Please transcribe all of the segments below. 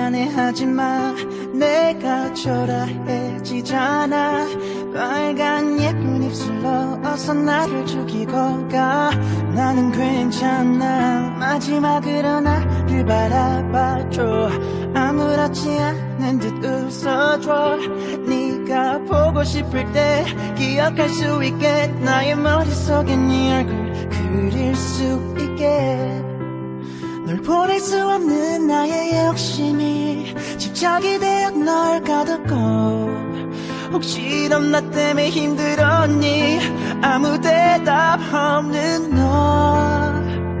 미안해하지만 내가 초라해지잖아. 빨간 예쁜 입술로 어서 나를 죽이고 가. 나는 괜찮아. 마지막으로 나를 바라봐줘. 아무렇지 않은 듯 웃어줘. 네가 보고 싶을 때 기억할 수 있게 나의 머릿속에 네 얼굴 그릴 수 있게. 널 보낼 수 없는 나의 욕심이 집착이 되어 널 가뒀고. 혹시 넌 나 때문에 힘들었니? 아무 대답 없는 너.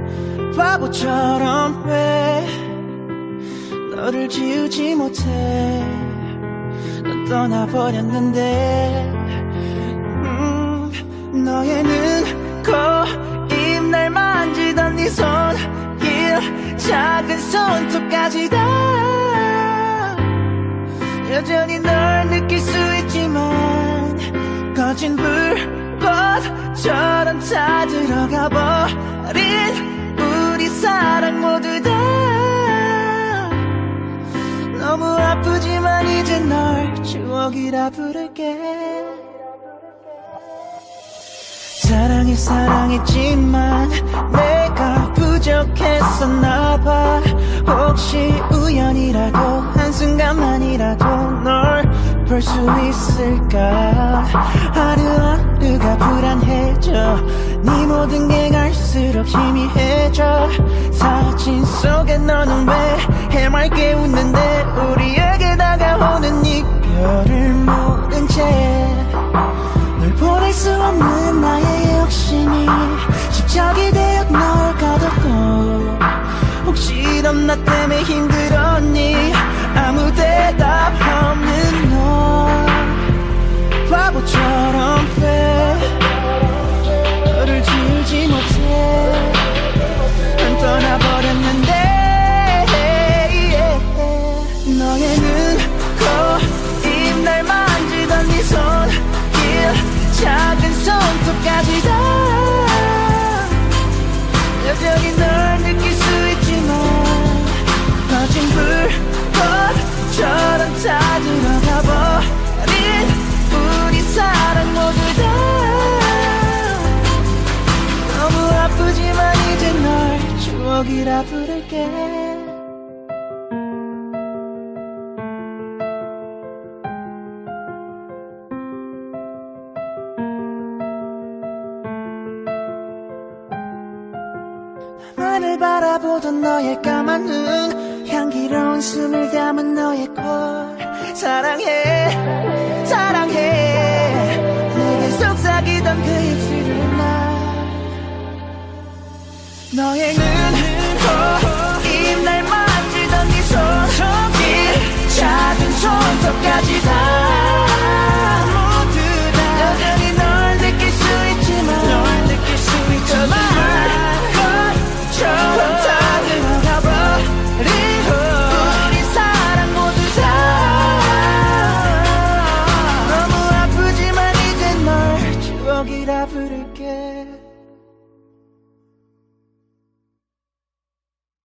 바보처럼 왜 너를 지우지 못해. 넌 떠나버렸는데. 너의 눈, 코, 입, 날 만지던 네 손길, 작은 손톱까지 다 여전히 널 느낄 수 있지만 거진 불꽃처럼 다 들어가 버린 우리 사랑 모두 다 너무 아프지만 이제 널 추억이라 부를게. 사랑했지만 내가 부족했었나봐. 혹시 우연이라도 한순간만이라도 널 볼 수 있을까. 하루하루가 불안해져. 네 모든 게 갈수록 희미해져. 사진 속에 너는 왜 해맑게 웃는데 우리에게 다가오는 이별을 모른 채. 널 보낼 수 없는 나의 욕심이 집착이 되어 널 가뒀고. 혹시 넌 나 때문에 힘들었니? 아무 대답 없는 너. 바보처럼 왜 너를 지우지 못해. 난 떠나버렸는데. 너의 눈, 코, 입, 날 만지던 네 손길, 작은 손톱까지 다 여전히 널 느낄 수 있지만 거진 불꽃처럼 다 들어가 버린 우리 사랑 모두 다 너무 아프지만 이제 널 추억이라 부를게. 나를 바라보던 너의 까만 눈, 향기로운 숨을 담은 너의 콜. 사랑해 사랑해. 내게 속삭이던 그 입술을 나. 너의 눈, 코, 입, 날 만지던 네 손길, 작은 손톱까지 다